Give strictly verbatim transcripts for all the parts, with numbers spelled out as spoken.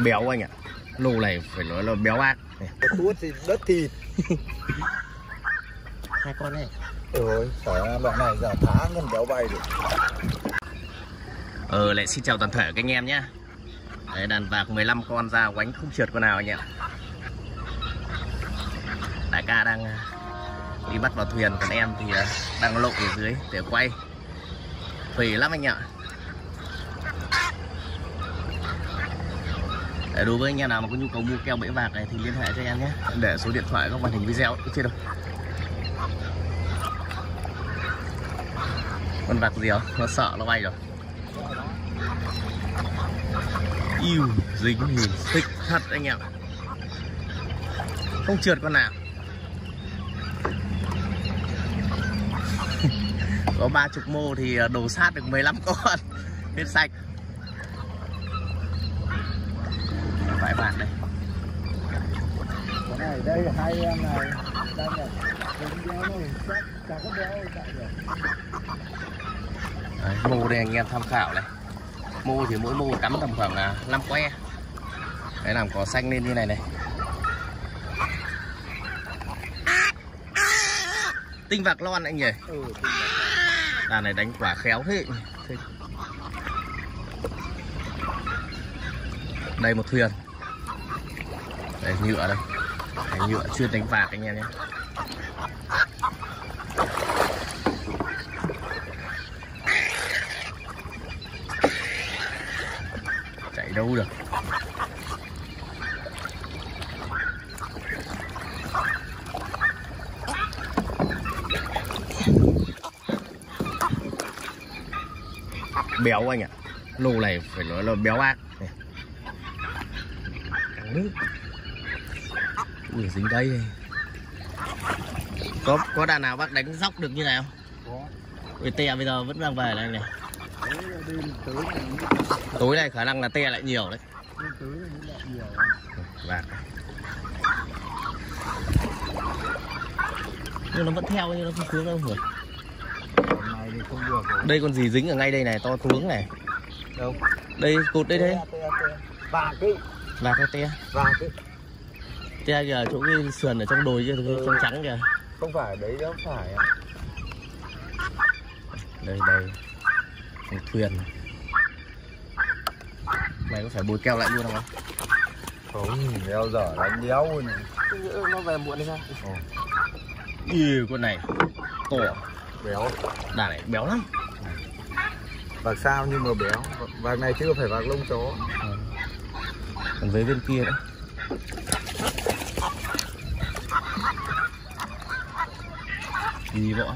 Béo anh ạ. Lô này phải nói là béo ác. Tuốt thì đất thịt. Hai con này. Ôi, phải loại này giờ thả ngân béo bay được. Ờ, lại xin chào toàn thể các anh em nhé. Đấy, đàn vạc mười lăm con ra quánh không trượt con nào anh ạ. Đại ca đang đi bắt vào thuyền, còn em thì đang lội ở dưới để quay. Phì lắm anh ạ. Để đối với anh em nào mà có nhu cầu mua keo bẫy vạc này thì liên hệ cho em nhé. Để số điện thoại các màn hình video trên đâu. Con vạc gì không? Nó sợ nó bay rồi. Yêu dính thì thích thật anh em. Không trượt con nào. Có ba chục mô thì đổ sát được mười lăm con. Hết sạch. Vải vạn đây. Cái này đây hai em này đang này. Béo này chắc chả có béo chạy được. Đấy, mô đây anh em tham khảo này. Mô thì mỗi mô cắm tầm khoảng là năm que. Đấy, làm cỏ xanh lên như này này. Tinh vạc lon anh nhỉ? Ừ, đàn này đánh quả khéo thế. Đây một thuyền. Đây nhựa đây. Đây, nhựa chuyên đánh vạc anh em nhé. Chạy đâu được. Béo anh ạ. Lô này phải nói là béo ác. Cắn nước. Ui, dính đây. Có có đàn nào bác đánh dốc được như này không? có. Ui, te bây giờ vẫn đang về đây này. Đấy, tối này, tối này khả năng là te lại nhiều đấy. tối này lại nhiều. Vạc. Nhưng nó vẫn theo nhưng nó không xuống đâu rồi. Này thì không được rồi. Đây con gì dính ở ngay đây này, to tướng này. Đâu? Đây cột đây đấy. Vàng cái. Vạc cái te. Vàng cái. Te giờ chỗ cái sườn ở trong đồi chứ, ừ. trong trắng kìa. Không phải đấy đâu phải. Đây đây. Một thuyền. Mày có phải bôi keo lại luôn không? Không, đeo dở đánh đéo này. Nó về muộn đi sao? Yêu con này to Béo. đàn này béo lắm. Vạc sao nhưng mà béo. Vạc này chưa phải vạc lông chó. Ừ. Còn với bên kia nữa. Gì võ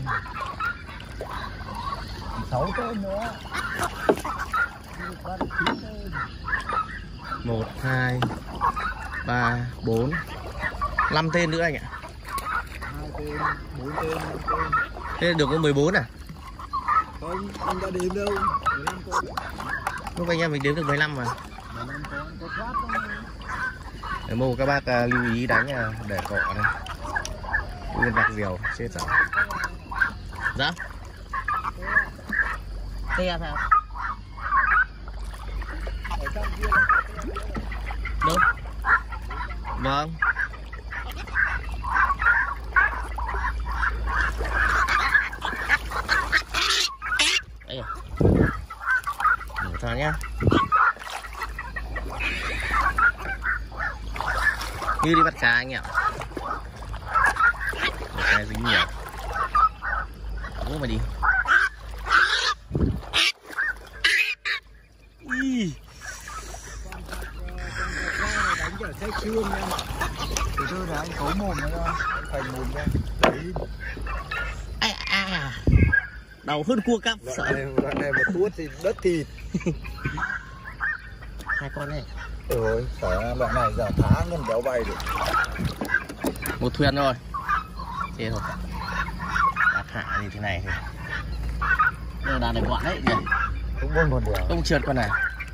Sáu tên nữa. một hai ba bốn năm tên nữa anh ạ. Hai tên, bốn tên, năm tên. Thế được có mười bốn à? Không, anh đã đếm đâu. mười lăm con. Lúc anh em mình đếm được mười lăm mà. mười lăm con, có thoát không? Để mô các bác uh, lưu ý đánh uh, để cọ đây. Nguyên vạc diều chết rồi. Dạ. Te sao? Đâu? Vâng. Đây à. Mở ra nhá. Như đi bắt cá anh ạ. Cái dính nhiều. Uống mà đi. Ý. Đánh ở sách xương nha. Từ từ là anh cấu mồm nó ra. Thành mồm ra. Đấy. À, à. Đầu hơn cua cắp. Loại Sợ. này, loại này mà tuốt thì đất thịt. Hai con này. Ôi, phải loại này giờ thả ngân béo bay được. Một thuyền rồi. Chết rồi. Bác hạ như thế này thì đàn này gọn đấy nhỉ. Không buông một điều. Không trượt con này.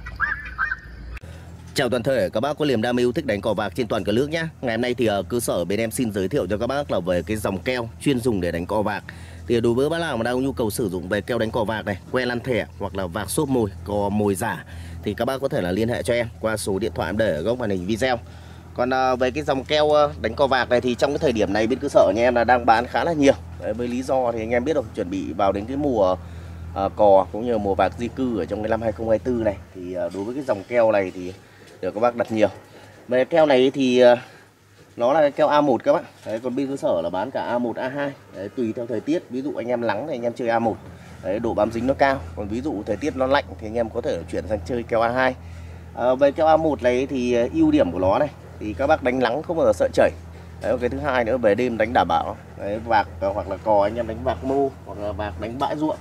Chào toàn thể các bác có niềm đam mê yêu thích đánh cò vạc trên toàn cả nước nhé. Ngày hôm nay thì uh, cơ sở bên em xin giới thiệu cho các bác là về cái dòng keo chuyên dùng để đánh cò vạc. Thì đối với bác nào mà đang có nhu cầu sử dụng về keo đánh cò vạc này, que lăn thẻ hoặc là vạc xốp mồi, cò mồi giả thì các bác có thể là liên hệ cho em qua số điện thoại em để ở góc màn hình video. Còn à, về cái dòng keo đánh cò vạc này thì trong cái thời điểm này bên cơ sở nhà em là đang bán khá là nhiều. Đấy, với lý do thì anh em biết rồi, chuẩn bị vào đến cái mùa à, cò cũng như mùa vạc di cư ở trong cái năm hai không hai tư này, thì à, đối với cái dòng keo này thì được các bác đặt nhiều. Về keo này thì à, nó là cái keo A một các bác. Đấy, còn bên cơ sở là bán cả A một, A hai. Đấy, tùy theo thời tiết, ví dụ anh em nắng thì anh em chơi A một. Đấy, độ bám dính nó cao. Còn ví dụ thời tiết nó lạnh thì anh em có thể chuyển sang chơi keo A hai. À, về keo A một này thì ưu điểm của nó này thì các bác đánh nắng không bao giờ sợ chảy. Đấy, cái thứ hai nữa về đêm đánh đảm bảo. Đấy, vạc hoặc là cò anh em đánh vạc mô hoặc là vạc đánh bãi ruộng.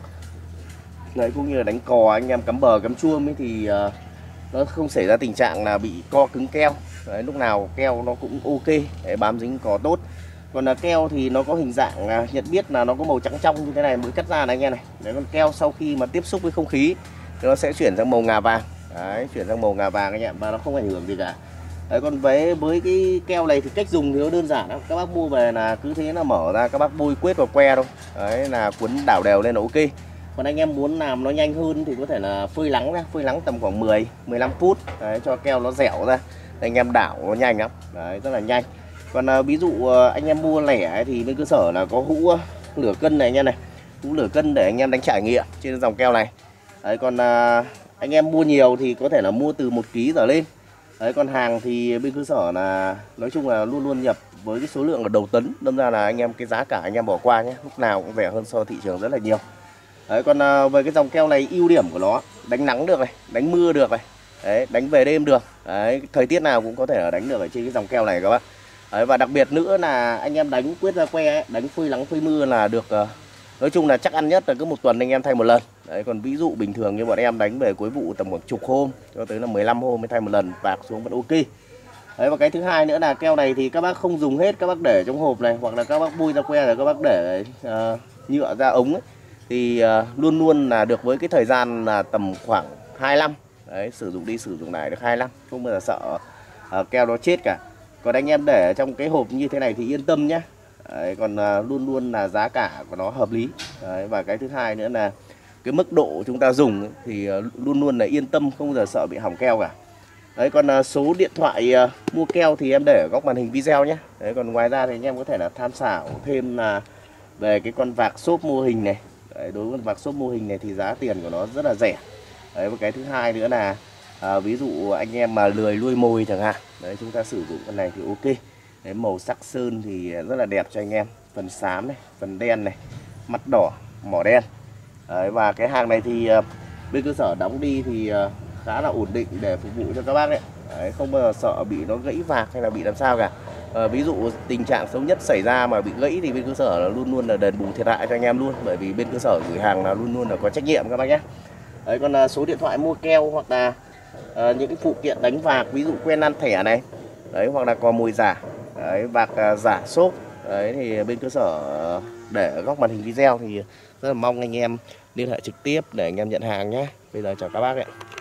Đấy, cũng như là đánh cò anh em cắm bờ cắm chuông ấy thì uh, nó không xảy ra tình trạng là bị co cứng keo. Đấy, lúc nào keo nó cũng ok để bám dính cò tốt. Còn là keo thì nó có hình dạng à, nhận biết là nó có màu trắng trong như thế này mới cắt ra này anh em này. Đấy, con keo sau khi mà tiếp xúc với không khí thì nó sẽ chuyển sang màu ngà vàng. Đấy, chuyển sang màu ngà vàng anh em, và nó không ảnh hưởng gì cả. Đấy, còn với với cái keo này thì cách dùng thì nó đơn giản lắm. Các bác mua về là cứ thế là mở ra, các bác bôi quết vào que thôi. Đấy, là cuốn đảo đều lên là ok. Còn anh em muốn làm nó nhanh hơn thì có thể là phơi nắng ra, phơi nắng tầm khoảng mười mười lăm phút. Đấy, cho keo nó dẻo ra. Anh em đảo nó nhanh lắm. Đấy, rất là nhanh. Còn à, ví dụ à, anh em mua lẻ ấy, thì bên cơ sở là có hũ à, lửa cân này anh em này, hũ lửa cân để anh em đánh trải nghiệm trên dòng keo này. Đấy, còn à, anh em mua nhiều thì có thể là mua từ một ký trở lên. Đấy, còn hàng thì bên cơ sở là nói chung là luôn luôn nhập với cái số lượng ở đầu tấn, đâm ra là anh em cái giá cả anh em bỏ qua nhé, lúc nào cũng rẻ hơn so với thị trường rất là nhiều. Đấy, còn à, về cái dòng keo này ưu điểm của nó đánh nắng được này, đánh mưa được này, đấy, đánh về đêm được. Đấy, thời tiết nào cũng có thể là đánh được ở trên cái dòng keo này các bác. Đấy, và đặc biệt nữa là anh em đánh quyết ra que ấy, đánh phơi nắng phơi mưa là được, uh, nói chung là chắc ăn nhất là cứ một tuần anh em thay một lần. Đấy, còn ví dụ bình thường như bọn em đánh về cuối vụ tầm khoảng chục hôm cho tới là mười lăm hôm mới thay một lần, vạc xuống vẫn ok. Đấy, và cái thứ hai nữa là keo này thì các bác không dùng hết, các bác để trong hộp này, hoặc là các bác bôi ra que rồi các bác để uh, nhựa ra ống ấy, thì uh, luôn luôn là được với cái thời gian là tầm khoảng hai năm. Đấy, sử dụng đi sử dụng lại được hai năm, không bao giờ sợ uh, keo nó chết cả. Còn anh em để trong cái hộp như thế này thì yên tâm nhé. Đấy, còn uh, luôn luôn là giá cả của nó hợp lý. Đấy, và cái thứ hai nữa là cái mức độ chúng ta dùng ấy, thì uh, luôn luôn là yên tâm, không bao giờ sợ bị hỏng keo cả. Đấy, còn uh, số điện thoại uh, mua keo thì em để ở góc màn hình video nhé. Đấy, còn ngoài ra thì anh em có thể là tham khảo thêm là về cái con vạc xốp mô hình này. Đấy, đối với con vạc xốp mô hình này thì giá tiền của nó rất là rẻ. Đấy, và cái thứ hai nữa là à, ví dụ anh em mà lười nuôi mồi chẳng hạn, đấy, chúng ta sử dụng con này thì ok. Đấy, màu sắc sơn thì rất là đẹp cho anh em, phần xám này, phần đen này, mắt đỏ, mỏ đen. Đấy, và cái hàng này thì uh, bên cơ sở đóng đi thì uh, khá là ổn định để phục vụ cho các bác đấy. Đấy, không bao giờ sợ bị nó gãy vạc hay là bị làm sao cả. À, ví dụ tình trạng xấu nhất xảy ra mà bị gãy thì bên cơ sở là luôn luôn là đền bù thiệt hại cho anh em luôn, bởi vì bên cơ sở gửi hàng là luôn luôn là có trách nhiệm các bác nhé. Đấy, còn uh, số điện thoại mua keo hoặc là uh, những cái phụ kiện đánh vạc, ví dụ que nan thẻ này, đấy, hoặc là cò mồi giả, đấy, vạc uh, giả xốp, đấy, thì bên cơ sở uh, để ở góc màn hình video thì rất là mong anh em liên hệ trực tiếp để anh em nhận hàng nhé. Bây giờ chào các bác ạ.